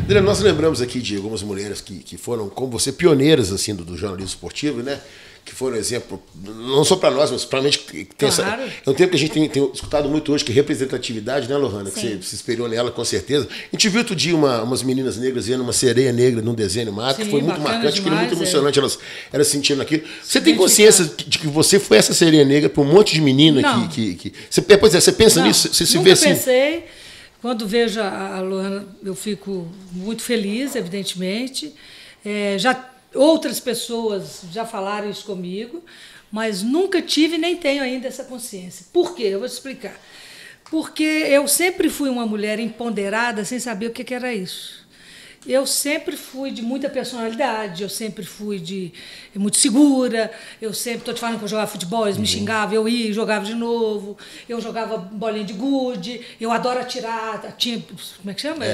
Adriana, nós lembramos aqui de algumas mulheres que foram, como você, pioneiras assim, do jornalismo esportivo, né? Que foram exemplo, não só para nós, mas para a gente que tem claro. É um tempo que a gente tem escutado muito hoje, que representatividade, né, Lohana? Que você se espelhou nela, com certeza. A gente viu outro dia umas meninas negras vendo uma sereia negra num desenho animado, que foi muito marcante, que foi muito emocionante, elas sentindo aquilo. Você tem consciência de que você foi essa sereia negra para um monte de menina que você pensa nisso? Você se vê assim? Nunca pensei. Quando vejo a Lohana, eu fico muito feliz, evidentemente. Outras pessoas já falaram isso comigo, mas nunca tive nem tenho ainda essa consciência. Por quê? Eu vou te explicar. Porque eu sempre fui uma mulher empoderada sem saber o que era isso. Eu sempre fui de muita personalidade, eu sempre fui muito segura, eu sempre, estou te falando que eu jogava futebol, eles me xingavam, eu ia e jogava de novo, eu jogava bolinha de gude, eu adoro atirar, tinha, como é que chama?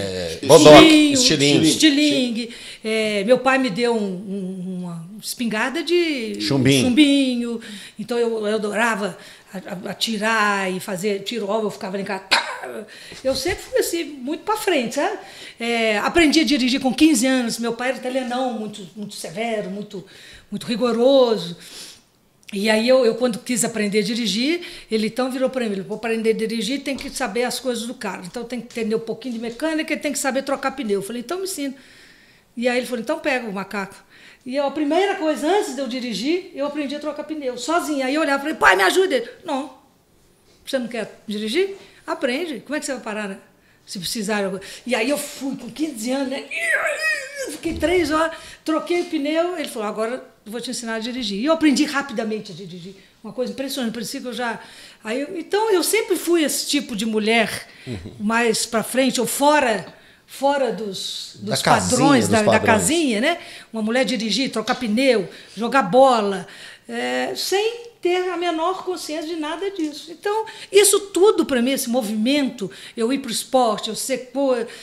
Estilingue. Meu pai me deu uma espingarda de chumbinho, então eu adorava atirar e fazer tiro-alvo, eu ficava em casa. Eu sempre fui assim, muito para frente, sabe? Aprendi a dirigir com 15 anos. Meu pai era italianão, muito severo, muito rigoroso. E aí eu quando quis aprender a dirigir, ele então virou para mim: para aprender a dirigir tem que saber as coisas do carro. Então tem que entender um pouquinho de mecânica e tem que saber trocar pneu. Eu falei: então me ensina. E aí ele falou: então pega o macaco. E a primeira coisa, antes de eu dirigir, eu aprendi a trocar pneu, sozinha. Aí eu olhava e falei: pai, me ajuda. Ele: não, você não quer dirigir? Aprende. Como é que você vai parar, né? Se precisar. E aí eu fui com 15 anos, né? Fiquei 3 horas, troquei o pneu. Ele falou: agora eu vou te ensinar a dirigir. E eu aprendi rapidamente a dirigir. Uma coisa impressionante. Parecia que eu já... Então eu sempre fui esse tipo de mulher mais para frente ou fora dos padrões da casinha, né? Uma mulher dirigir, trocar pneu, jogar bola, sem ter a menor consciência de nada disso. Então, isso tudo para mim, esse movimento, eu ir para o esporte, eu sempre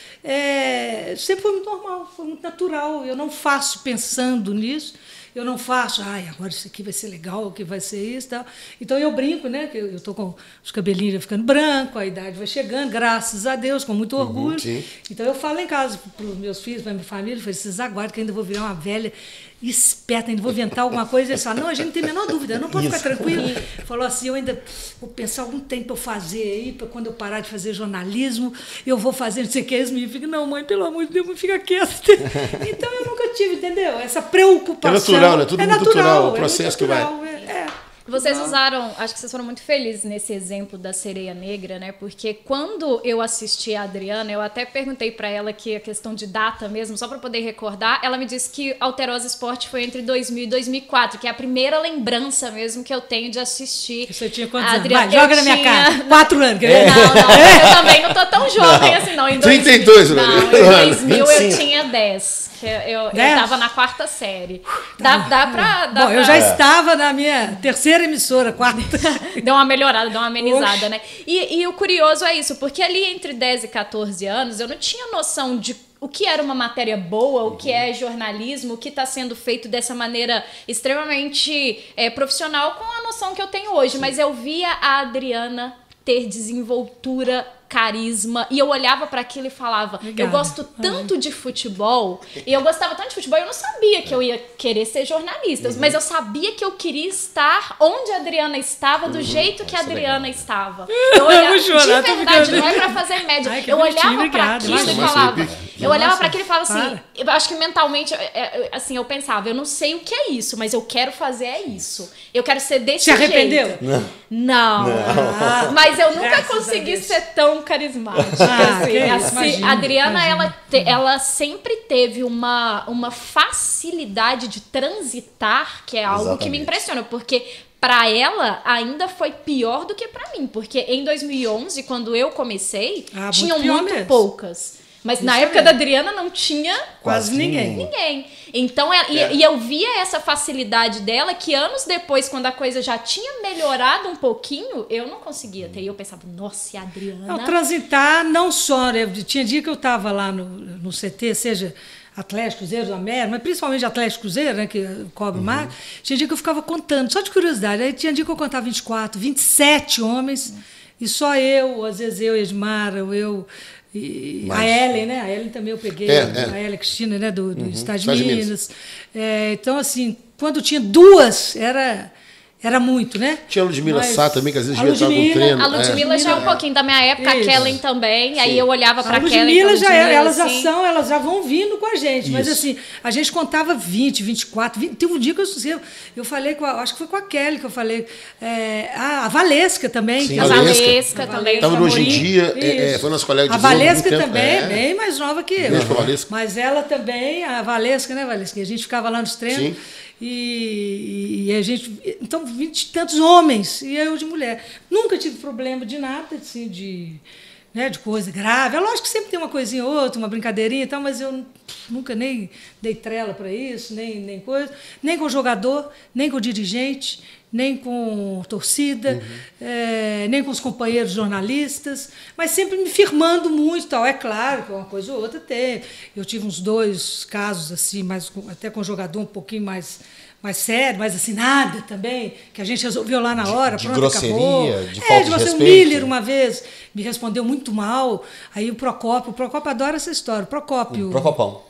foi muito normal, foi muito natural. Eu não faço pensando nisso. Eu não faço, agora isso aqui vai ser legal, o que vai ser isso e tal. Então eu brinco, né? Que eu estou com os cabelinhos já ficando branco, a idade vai chegando, graças a Deus, com muito orgulho. Então eu falo em casa para os meus filhos, para a minha família, eu falei: vocês aguardem que ainda vou virar uma velha esperta, ainda vou inventar alguma coisa. Eles falam: não, a gente não tem a menor dúvida, eu não posso ficar tranquilo. Falou assim: eu ainda vou pensar algum tempo para eu fazer aí, para quando eu parar de fazer jornalismo, eu vou fazer não sei o que. Eles me ficam: não, mãe, pelo amor de Deus, não fica quieta. Então eu nunca tive, entendeu? Essa preocupação. É natural, né? Tudo muito natural, o processo que vai. Vocês usaram, acho que vocês foram muito felizes nesse exemplo da sereia negra, né? Porque quando eu assisti a Adriana, eu até perguntei pra ela que a questão de data mesmo, só pra poder recordar, ela me disse que Alterosa Esporte foi entre 2000 e 2004, que é a primeira lembrança mesmo que eu tenho de assistir. Você tinha quantos anos? Vai, joga na minha cara. 4 anos. Não, eu também não tô tão jovem assim, não. Em 32, né? Não, em 2000 eu tinha 10. Eu estava na 4ª série. Bom, eu já estava na minha 3ª emissora, 4ª. Deu uma melhorada, deu uma amenizada, né? E o curioso é isso, porque ali entre 10 e 14 anos, eu não tinha noção de o que era uma matéria boa, o que é jornalismo, o que está sendo feito dessa maneira extremamente profissional, com a noção que eu tenho hoje. Mas eu via a Adriana ter desenvoltura, carisma, e eu olhava para aquilo e falava: obrigada. Eu gosto tanto de futebol, e eu gostava tanto de futebol, eu não sabia que eu ia querer ser jornalista, mas eu sabia que eu queria estar onde a Adriana estava, do jeito que a Adriana estava. Eu olhava, chorar, de verdade, não é para fazer média. Eu olhava para aquilo e falava, eu olhava para aquilo e falava assim, eu acho que mentalmente, assim, eu pensava: eu não sei o que é isso, mas eu quero fazer isso. Eu quero ser desse jeito. Se arrependeu? Não. Mas eu nunca consegui ser tão carismática. A Adriana, ela sempre teve uma facilidade de transitar, que é algo que me impressiona, porque para ela ainda foi pior do que para mim, porque em 2011, quando eu comecei, tinham muito poucas. Mas na época da Adriana não tinha quase ninguém. Então, e eu via essa facilidade dela, que anos depois, quando a coisa já tinha melhorado um pouquinho, eu não conseguia ter. E eu pensava: nossa, e a Adriana... Não, transitar não só, né? Tinha dia que eu estava lá no CT, seja Atlético, Cruzeiro do América, mas principalmente Atlético Cruzeiro, né, que cobre mais, tinha dia que eu ficava contando, só de curiosidade. Aí tinha dia que eu contava 24, 27 homens... E só eu, às vezes eu, Edmar, ou eu, A Ellen, né? A Ellen também eu peguei, a Ellen Cristina, né? Do Estado de Minas. Então, assim, quando tinha duas, era muito, né? Tinha a Ludmilla Sá também, que às vezes estava com treino. A Ludmilla já é um pouquinho da minha época, a Kellen também. Sim. Aí eu olhava para a Kellen. Elas já vão vindo com a gente. Isso. Mas assim, a gente contava 20, 24. Teve um dia que eu falei, acho que foi com a Kelly que eu falei. A Valesca também. Sim, a Valesca também. Estava no Hoje em Dia, foi nas colegas de A Valesca também, bem mais nova que eu. Mesmo Valesca. Mas ela também, a Valesca, né, Valesca? A gente ficava lá nos treinos. Sim. E a gente... Então, 20 e tantos homens, e eu de mulher. Nunca tive problema de nada, assim, de coisa grave. É lógico que sempre tem uma coisinha ou outra, uma brincadeirinha e tal, mas eu nunca nem dei trela para isso, nem coisa. Nem com o jogador, nem com o dirigente, nem com torcida, nem com os companheiros jornalistas, mas sempre me firmando muito. Tal. É claro que uma coisa ou outra tem. Eu tive uns 2 casos, assim, até com o jogador um pouquinho mais sério, mais assim, nada também, que a gente resolveu lá na hora, pronto, grosseria, acabou. De falta de respeito. O Miller, uma vez, me respondeu muito mal, aí o Procópio adora essa história, Procopão.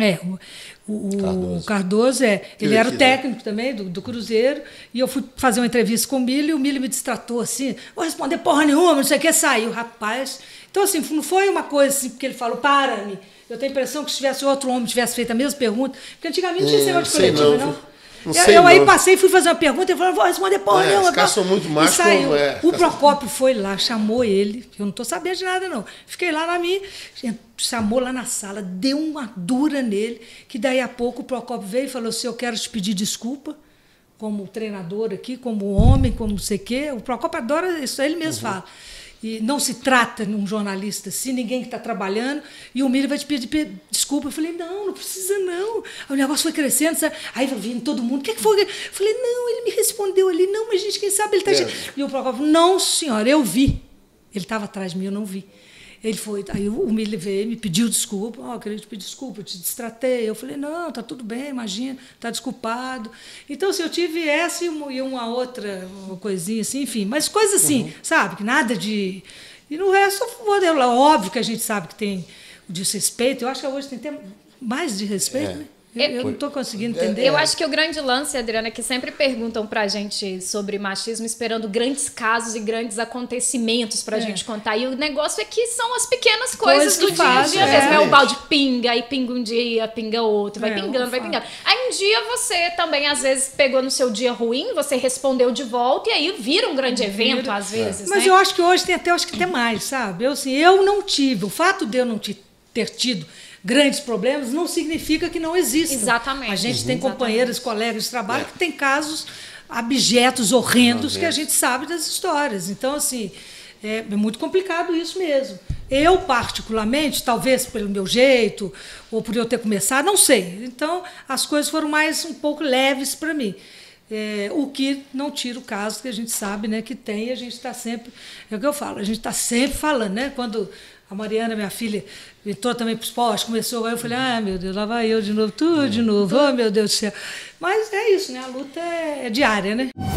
O Cardoso, ele era o técnico também do Cruzeiro, e eu fui fazer uma entrevista com o Miller, e o Miller me destratou assim, vou responder porra nenhuma, não sei o que, saiu, rapaz. Então, assim, não foi uma coisa assim, porque ele falou, para-me. Eu tenho a impressão que se tivesse outro homem tivesse feito a mesma pergunta, porque antigamente não tinha esse negócio de coletiva, não. Eu aí passei, fui fazer uma pergunta, ele falou, vou responder porra nenhuma. Os caras são muito machos. O Procópio foi lá, chamou ele, eu não estou sabendo de nada não. Fiquei lá na minha, chamou lá na sala, deu uma dura nele, que daí a pouco o Procópio veio e falou assim, eu quero te pedir desculpa, como treinador aqui, como homem, como não sei o quê. O Procópio adora isso, ele mesmo fala. E não se trata de um jornalista assim, ninguém que está trabalhando, e o Miller vai te pedir desculpa. Eu falei, não precisa não. O negócio foi crescendo, sabe? Aí vindo todo mundo, o que foi? Eu falei, não, ele me respondeu ali, não, mas gente, quem sabe ele está... E o Procópio, não, senhora, eu vi. Ele estava atrás de mim, eu não vi. Ele foi, aí o Miller veio, me pediu desculpa, eu queria te pedir desculpa, eu te distratei. Eu falei, não, tá tudo bem, imagina, tá desculpado. Então, assim, eu tive essa e uma outra coisinha assim, enfim, mas coisas assim, sabe, que nada de... E no resto, óbvio que a gente sabe que tem o desrespeito, eu acho que hoje tem até mais de respeito, né? Eu não estou conseguindo entender. Eu acho que o grande lance, Adriana, é que sempre perguntam pra gente sobre machismo, esperando grandes casos e grandes acontecimentos pra gente contar. E o negócio é que são as pequenas coisas do dia a dia mesmo. O balde pinga, aí pinga um dia, pinga outro, vai pingando, vai pingando. Aí um dia você também, às vezes, pegou no seu dia ruim, você respondeu de volta, e aí vira um grande evento, às vezes. Mas eu acho que hoje tem até mais, sabe? Eu não tive. O fato de eu não ter tido grandes problemas não significa que não existam. Exatamente. A gente tem companheiros, colegas de trabalho que tem casos abjetos, horrendos, que a gente sabe das histórias. Então, assim, é muito complicado isso mesmo. Eu, particularmente, talvez pelo meu jeito, ou por eu ter começado, não sei. Então, as coisas foram um pouco leves para mim. O que não tira o caso que a gente sabe, né, que tem, e a gente está sempre... É o que eu falo, a gente está sempre falando, né? Quando a Mariana, minha filha, entrou também para o esporte, começou, aí eu falei, meu Deus, lá vai eu de novo, tudo de novo, oh meu Deus do céu. Mas é isso, né? A luta é diária, né?